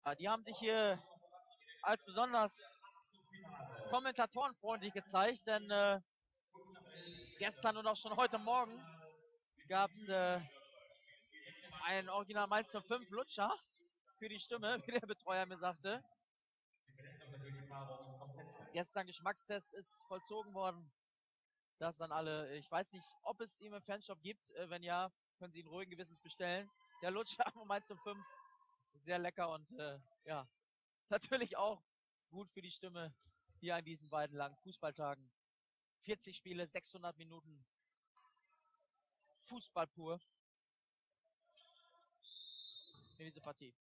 Die haben sich hier als besonders kommentatorenfreundlich gezeigt, denn gestern und auch schon heute Morgen gab es einen Original Mainz 05 Lutscher für die Stimme, wie der Betreuer mir sagte. Gestern Geschmackstest ist vollzogen worden. Das dann alle, ich weiß nicht, ob es ihn im Fanshop gibt. Wenn ja, können Sie ihn ruhigen Gewissens bestellen. Der Lutscher von Mainz 05, sehr lecker und ja, natürlich auch gut für die Stimme hier an diesen beiden langen Fußballtagen. 40 Spiele, 600 Minuten Fußball pur in diese Partie.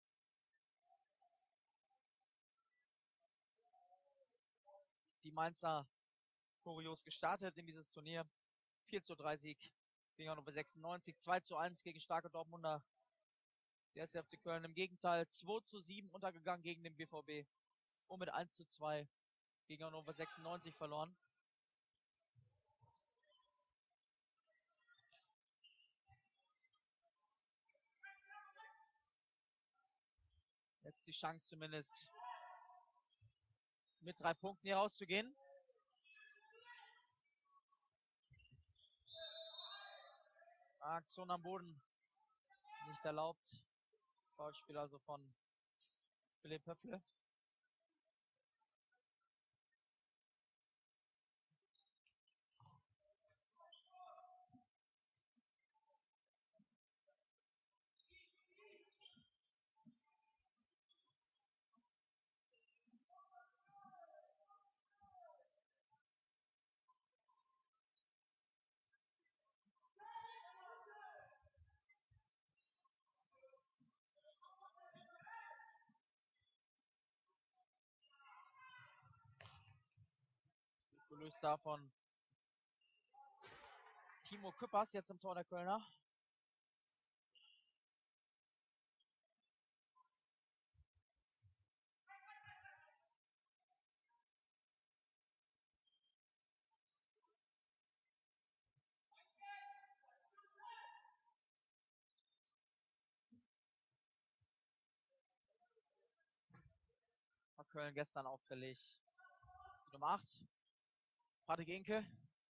Die Mainzer kurios gestartet in dieses Turnier. 4:3 Sieg gegen Hannover 96, 2:1 gegen starke Dortmunder. Der erste FC Köln im Gegenteil 2:7 untergegangen gegen den BVB und mit 1:2 gegen Hannover 96 verloren. Jetzt die Chance zumindest mit 3 Punkten hier rauszugehen. Aktion am Boden nicht erlaubt. Foulspiel also von Philipp Höffle. Gelöst da von Timo Küppers jetzt im Tor der Kölner. War Köln gestern auffällig. Die Nummer 8. Patrick Inke.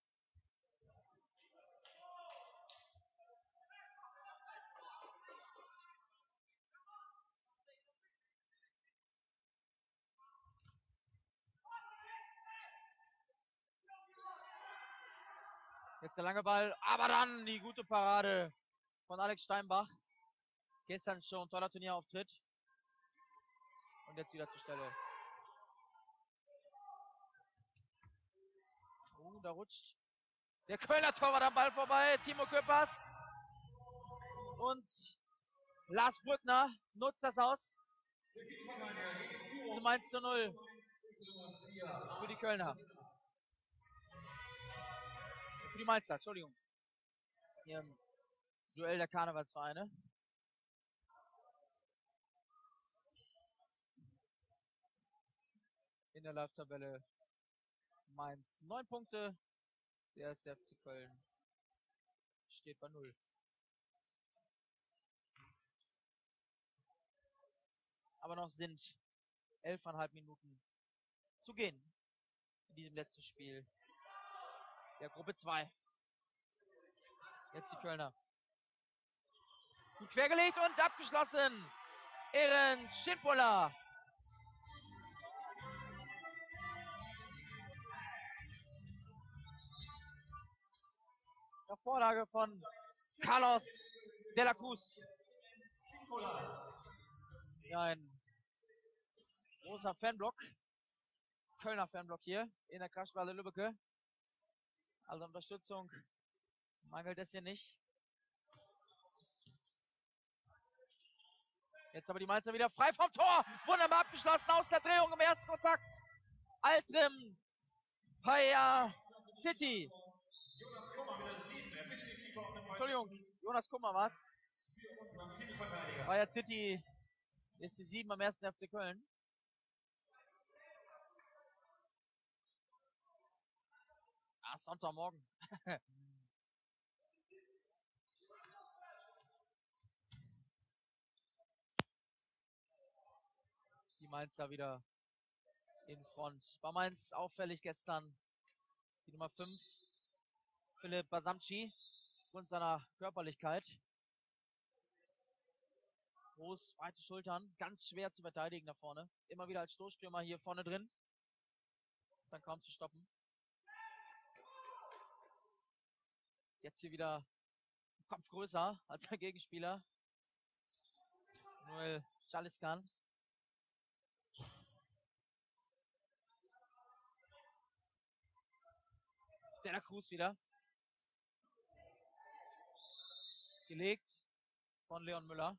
Jetzt der lange Ball, aber dann die gute Parade von Alex Steinbach. Gestern schon toller Turnierauftritt. Und jetzt wieder zur Stelle. Da rutscht der Kölner Torwart am Ball vorbei. Timo Küppers. Und Lars Brückner nutzt das aus. Zum 1:0 für die Kölner. Für die Mainzer, Entschuldigung. Hier im Duell der Karnevalsvereine. In der Live-Tabelle Mainz 9 Punkte. Der erste FC Köln steht bei 0. Aber noch sind 11,5 Minuten zu gehen in diesem letzten Spiel der Gruppe 2. Jetzt die Kölner. Gut quergelegt und abgeschlossen. Eren Schindbuller. Vorlage von Carlos de la Cruz. Ja, ein großer Fanblock. Kölner Fanblock hier in der Kraftstraße Lübbecke. Also Unterstützung mangelt es hier nicht. Jetzt aber die Mainzer wieder frei vom Tor. Wunderbar abgeschlossen aus der Drehung im ersten Kontakt. Altrim Paya City. Entschuldigung, Jonas Kummer was? Paya City ist die 7 am 1. FC Köln. Sonntagmorgen. Mainzer wieder in Front. Bei Mainz auffällig gestern die Nummer 5, Philipp Basamci, aufgrund seiner Körperlichkeit. Groß, breite Schultern, ganz schwer zu verteidigen da vorne. Immer wieder als Stoßstürmer hier vorne drin. Dann kaum zu stoppen. Jetzt hier wieder Kopf größer als der Gegenspieler. Noel Chaliskan. De la Cruz wieder. Gelegt von Leon Müller.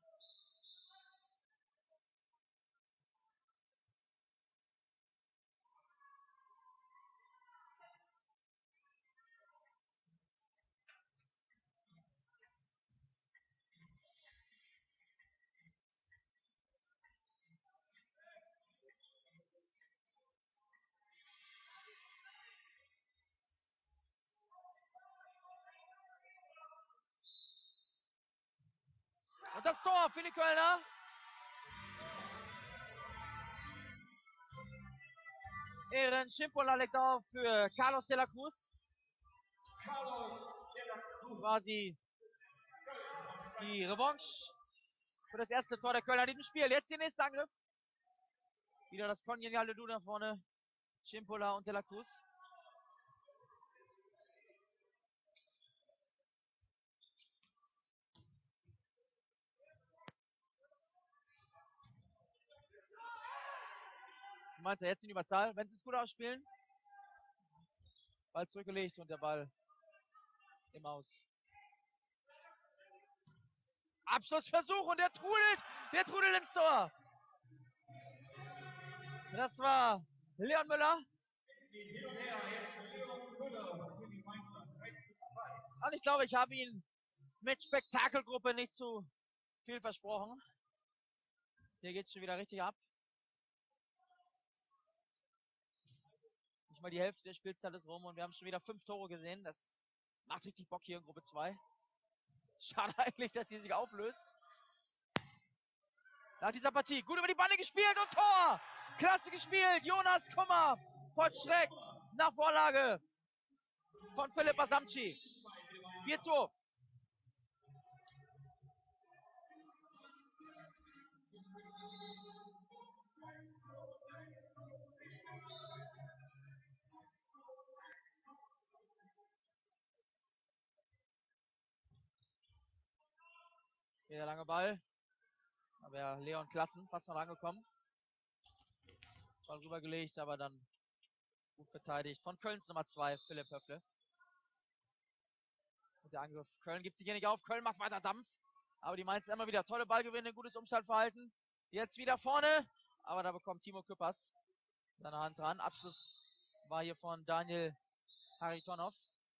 Und das Tor für die Kölner. Eren Schimpola legt auf für Carlos de la Cruz. Quasi die Revanche für das erste Tor der Kölner in diesem Spiel. Jetzt der nächste Angriff. Wieder das kongeniale Duo da vorne. Schimpola und de la Cruz. Mainzer jetzt in Überzahl, wenn sie es gut ausspielen. Ball zurückgelegt und der Ball im Aus. Abschlussversuch und der trudelt ins Tor. Das war Leon Müller. Und ich glaube, ich habe ihn mit Spektakelgruppe nicht zu viel versprochen. Hier geht es schon wieder richtig ab. Nicht mal die Hälfte der Spielzeit ist rum und wir haben schon wieder 5 Tore gesehen. Das macht richtig Bock hier in Gruppe 2. Schade eigentlich, dass sie sich auflöst. Nach dieser Partie gut über die Bande gespielt und Tor! Klasse gespielt. Jonas Kummer vollstreckt nach Vorlage von Philipp Basamci. 4-2. Hier der lange Ball. Aber Leon Klassen fast noch angekommen. Ball rübergelegt, aber dann gut verteidigt. Von Kölns Nummer 2, Philipp Höffle. Und der Angriff. Köln gibt sich hier nicht auf. Köln macht weiter Dampf. Aber die Mainz immer wieder tolle Ballgewinne, gutes Umschaltverhalten. Jetzt wieder vorne. Aber da bekommt Timo Küppers seine Hand dran. Abschluss war hier von Daniel Haritonov.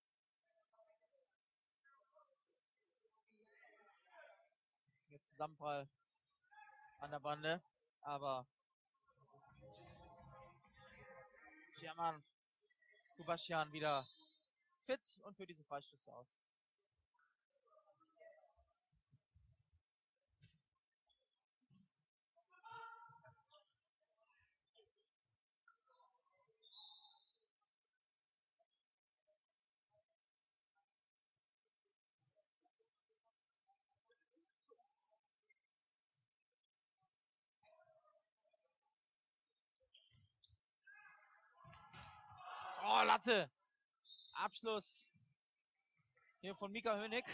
Jetzt Zusammenprall an der Bande. Aber German Kubaschian wieder fit und für diese Freistöße aus. Oh, Latte. Abschluss hier von Mika Hönig.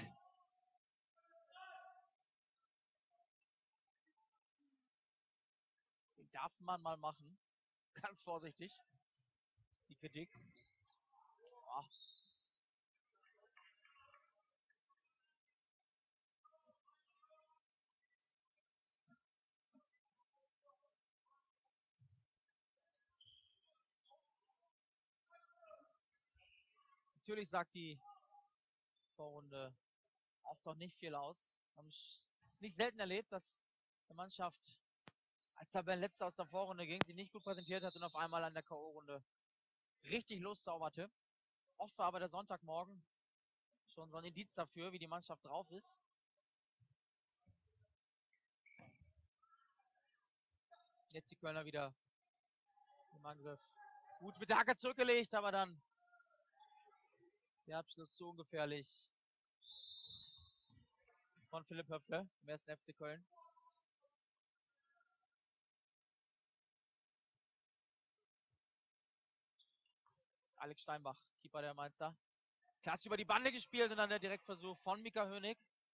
Den darf man mal machen. Ganz vorsichtig. Die Kritik. Oh. Natürlich sagt die Vorrunde oft noch nicht viel aus. Haben nicht selten erlebt, dass eine Mannschaft als Tabellenletzter aus der Vorrunde ging, sie nicht gut präsentiert hat und auf einmal an der K.O.-Runde richtig loszauberte. Oft war aber der Sonntagmorgen schon so ein Indiz dafür, wie die Mannschaft drauf ist. Jetzt die Kölner wieder im Angriff. Gut mit der Hacke zurückgelegt, aber dann der Abschluss zu ungefährlich von Philipp Höffle im ersten FC Köln. Alex Steinbach, Keeper der Mainzer. Klasse über die Bande gespielt und dann der Direktversuch von Mika Hönig.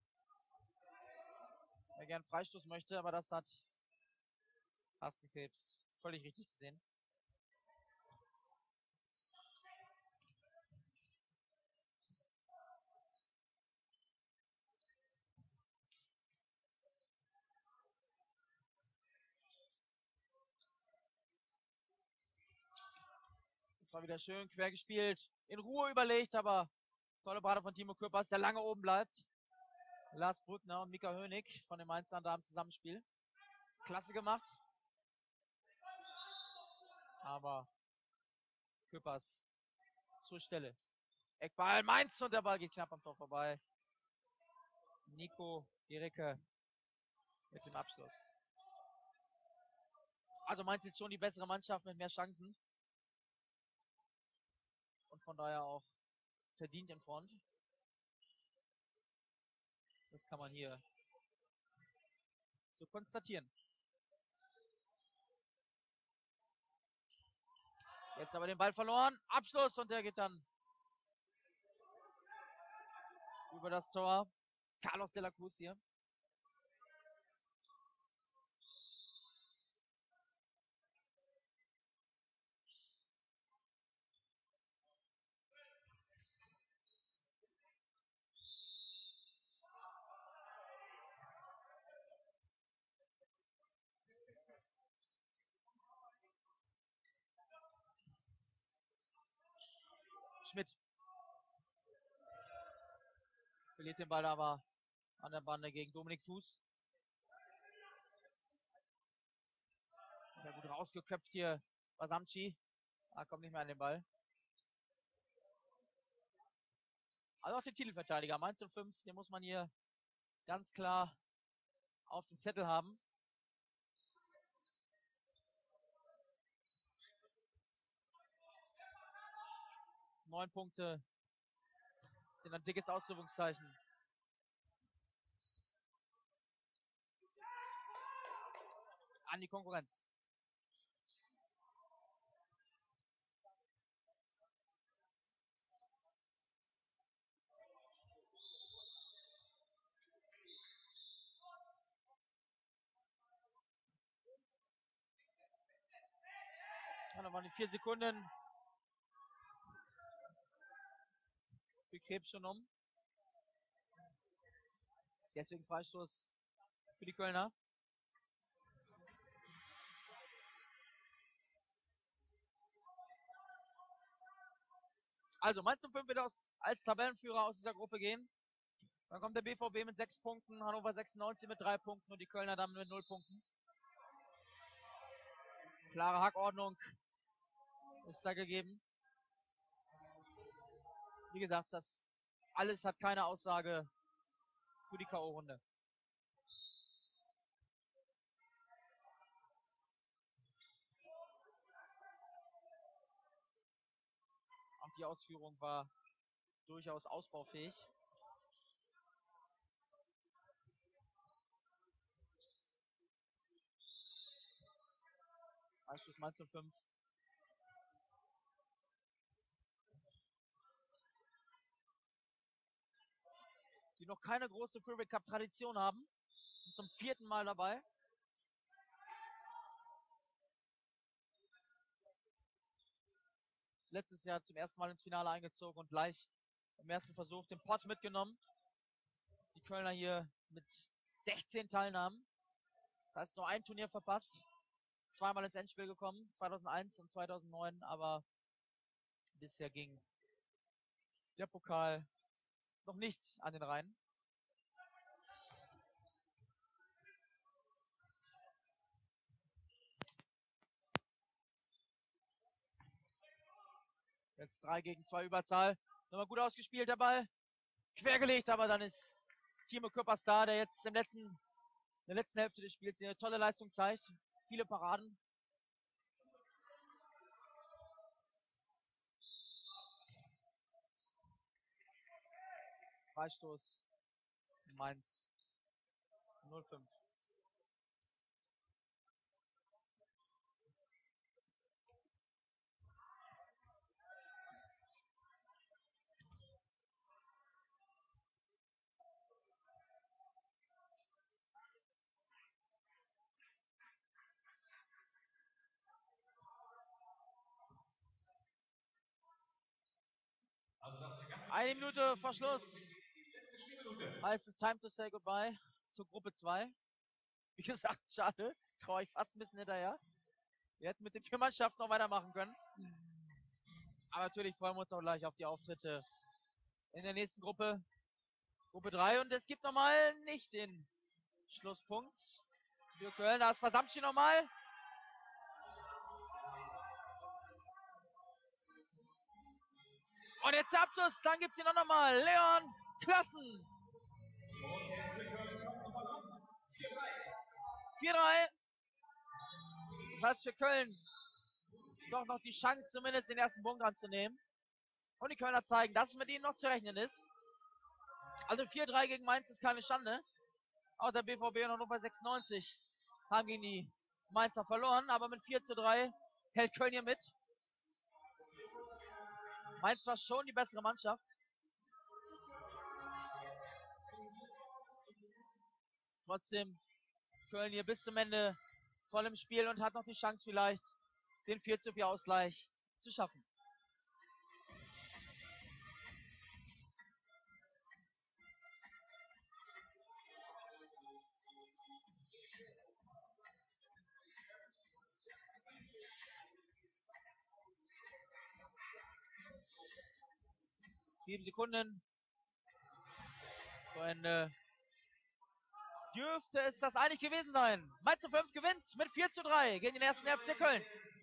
Der gern Freistoß möchte, aber das hat Carsten Krebs völlig richtig gesehen. Das war wieder schön quer gespielt. In Ruhe überlegt, aber tolle Parade von Timo Küppers, der lange oben bleibt. Lars Brückner und Mika Hönig von den Mainzern da im Zusammenspiel. Klasse gemacht. Aber Küppers zur Stelle. Eckball Mainz und der Ball geht knapp am Tor vorbei. Nico Gericke mit dem Abschluss. Also Mainz jetzt schon die bessere Mannschaft mit mehr Chancen. Und von daher auch verdient in Front. Das kann man hier so konstatieren. Jetzt aber den Ball verloren. Abschluss und der geht dann über das Tor. Carlos de la Cruz hier. Schmidt verliert den Ball aber an der Bande gegen Dominik Fuß. Ja, gut rausgeköpft hier Basamci. Kommt nicht mehr an den Ball. Also auch den Titelverteidiger, Mainz 05, den muss man hier ganz klar auf dem Zettel haben. Neun Punkte sind ein dickes Ausrufungszeichen. An die Konkurrenz. Ja, da waren die 4 Sekunden für Krebs schon um. Deswegen Freistoß für die Kölner. Also Mainz 05 wird als Tabellenführer aus dieser Gruppe gehen. Dann kommt der BVB mit 6 Punkten, Hannover 96 mit 3 Punkten und die Kölner dann mit 0 Punkten. Klare Hackordnung ist da gegeben. Wie gesagt, das alles hat keine Aussage für die K.O.-Runde. Auch die Ausführung war durchaus ausbaufähig. Freistoß Mainz 05. Die noch keine große Freeway Cup Tradition haben. Sind zum 4. Mal dabei. Letztes Jahr zum ersten Mal ins Finale eingezogen und gleich im ersten Versuch den Pott mitgenommen. Die Kölner hier mit 16 Teilnahmen. Das heißt, nur ein Turnier verpasst. Zweimal ins Endspiel gekommen, 2001 und 2009, aber bisher ging der Pokal noch nicht an den Rhein. Jetzt 3 gegen 2 Überzahl. Nochmal gut ausgespielt, der Ball. Quergelegt, aber dann ist Timo Küppers da, der jetzt in der letzten Hälfte des Spiels eine tolle Leistung zeigt. viele Paraden. Freistoß. Mainz 05. Eine Minute vor Schluss. Heißt es time to say goodbye zur Gruppe 2. Wie gesagt, schade. Traue ich fast ein bisschen hinterher. Wir hätten mit den 4 Mannschaften noch weitermachen können. Aber natürlich freuen wir uns auch gleich auf die Auftritte in der nächsten Gruppe. Gruppe 3. Und es gibt nochmal nicht den Schlusspunkt für Köln. Da ist Pasamci nochmal. Und jetzt der Abschluss. Dann gibt es ihn auch nochmal. Leon Klassen. 4-3. Das heißt für Köln doch noch die Chance, zumindest den ersten Punkt anzunehmen. Und die Kölner zeigen, dass es mit ihnen noch zu rechnen ist. Also 4-3 gegen Mainz ist keine Schande. Auch der BVB und Hannover 96 haben gegen die Mainzer verloren. Aber mit 4-3 hält Köln hier mit. Mainz war schon die bessere Mannschaft. Trotzdem Köln hier bis zum Ende voll im Spiel und hat noch die Chance vielleicht, den 4-4 Ausgleich zu schaffen. Sieben Sekunden vor Ende dürfte es das eigentlich gewesen sein. Mainz 05 gewinnt mit 4-3 gegen den ersten FC Köln.